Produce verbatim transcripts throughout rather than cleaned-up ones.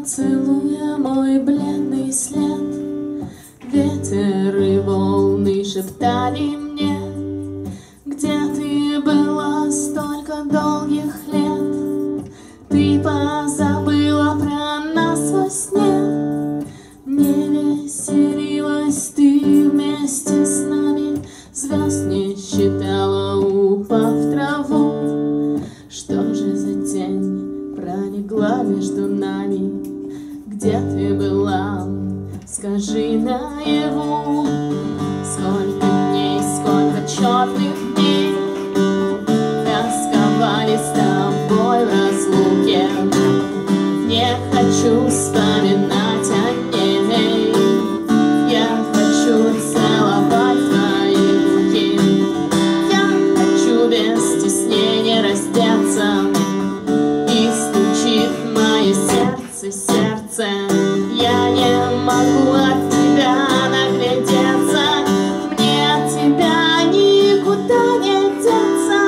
целуя мой бледный след. Ветер и волны шептали мне: где ты была столько долгих лет? Ты позабыла про нас во сне. Не веселилась ты вместе с нами, звезд не считала, упав в траву. Что же за тень пролегла между нами? Где ты была? Скажи наяву. Сколько дней, сколько черных дней тосковали с тобой в разлуке. Не хочу вспоминать о ней, я хочу целовать твои руки. Я хочу без стеснения раздеться, и стучит мое сердце, сердце. Я не могу от тебя наглядеться, мне от тебя никуда не деться.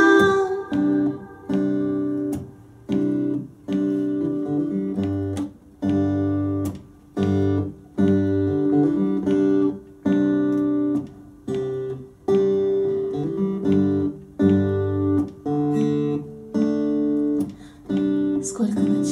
Сколько